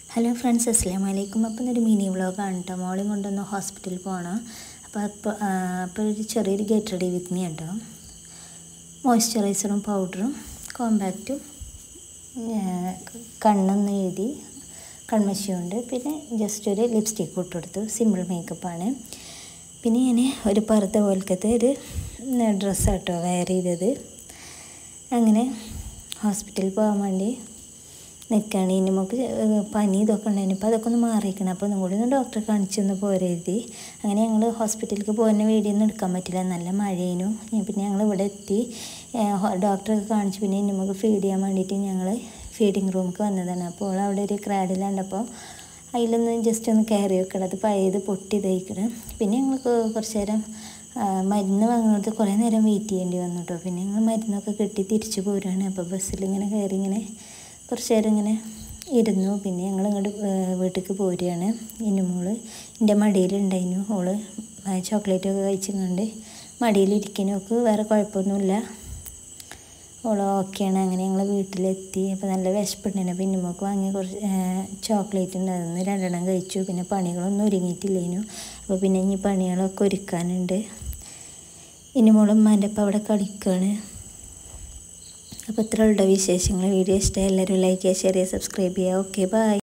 Hello friends, അസ്സലാമു അലൈക്കും. അപ്പം ഇതൊരു മിനി വ്ളോഗാണ് കേട്ടോ. മോളെയും കൊണ്ടൊന്ന് ഹോസ്പിറ്റലിൽ പോകണം. അപ്പോൾ ഒരു ചെറിയൊരു ഗെറ്റ് റെഡി വിത്ത് മീ കേട്ടോ. മോയ്സ്ചറൈസറും പൗഡറും കോമ്പാക്റ്റും കണ്ണെന്ന് എഴുതി കൺമശിയുണ്ട്. പിന്നെ ജസ്റ്റ് ഒരു ലിപ്സ്റ്റിക്ക് ഇട്ടെടുത്തു. സിമ്പിൾ മേക്കപ്പാണ്. പിന്നെ ഞാൻ ഒരു പർദ്ദ പോലത്തെ ഒരു ഡ്രസ്സാട്ടോ വെയർ ചെയ്തത്. അങ്ങനെ ഹോസ്പിറ്റലിൽ പോകാൻ വേണ്ടി നിൽക്കുകയാണ്. ഇനി നമുക്ക് പനി ഇതൊക്കെ ഉണ്ടായിരുന്നു. ഇപ്പോൾ അതൊക്കെ ഒന്ന് മാറിയിരിക്കണം. അപ്പോൾ ഒന്നും കൂടി ഒന്ന് ഡോക്ടറെ കാണിച്ചൊന്ന് പോരെഴുതി. അങ്ങനെ ഞങ്ങൾ ഹോസ്പിറ്റലിലേക്ക് പോകുന്ന വീഡിയോ ഒന്നും എടുക്കാൻ പറ്റില്ല, നല്ല മഴയേനു. പിന്നെ ഞങ്ങൾ ഇവിടെ എത്തി ഡോക്ടറൊക്കെ കാണിച്ചു. പിന്നെ ഇനി നമുക്ക് ഫീഡ് ചെയ്യാൻ വേണ്ടിയിട്ട് ഞങ്ങൾ ഫീഡിങ് റൂമിലേക്ക് വന്നതാണ്. അപ്പോൾ അവിടെ ഒരു ക്രാഡിലുണ്ടപ്പോൾ അതിലൊന്ന് ജസ്റ്റ് ഒന്ന് കയറി വെക്കണം. അത് പഴയത് പൊട്ടി തയ്ക്കണം. പിന്നെ ഞങ്ങൾക്ക് കുറച്ച് നേരം മരുന്ന് വാങ്ങുന്നത് കുറേ നേരം വെയിറ്റ് ചെയ്യേണ്ടി വന്നു കേട്ടോ. പിന്നെ ഞങ്ങൾ മരുന്നൊക്കെ കിട്ടി തിരിച്ചു പോരുകയാണ്. അപ്പോൾ ബസ്സിലിങ്ങനെ കയറി ഇങ്ങനെ കുറച്ച് നേരം ഇങ്ങനെ ഇരുന്നു. പിന്നെ ഞങ്ങൾ ഇങ്ങോട്ട് വീട്ടിലേക്ക് പോരുകയാണ്. ഇന്നുമോള് എൻ്റെ മടിയിലുണ്ടായിരുന്നു. ഓള് ചോക്ലേറ്റൊക്കെ കഴിച്ചുകൊണ്ട് മടിയിലിരിക്കുന്നവർക്ക് വേറെ കുഴപ്പമൊന്നുമില്ല, ഓള് ഓക്കെയാണ്. അങ്ങനെ ഞങ്ങൾ വീട്ടിലെത്തി. അപ്പോൾ നല്ല വിശപ്പുണ്ടായിരുന്നു. അപ്പോൾ ഇന്നുമോൾക്ക് വാങ്ങിയ കുറച്ച് ചോക്ലേറ്റ് ഉണ്ടായിരുന്നു, 2 കഴിച്ചു. പിന്നെ പണികളൊന്നും ഒരുങ്ങിയിട്ടില്ലേനു. അപ്പോൾ പിന്നെ ഇനി പണികളൊക്കെ ഒരുക്കാനുണ്ട്. ഇന്നുമോളും ഉമ്മാൻ്റെ ഒപ്പം അവിടെ കളിക്കുകയാണ്. അപ്പോൾ ഇത്രയുള്ള വിശേഷങ്ങൾ. വീഡിയോ ഇഷ്ടമായി എല്ലാവരും ലൈക്ക് ചെയ്യുക, ഷെയർ ചെയ്യുക, സബ്സ്ക്രൈബ് ചെയ്യുക. Okay, by.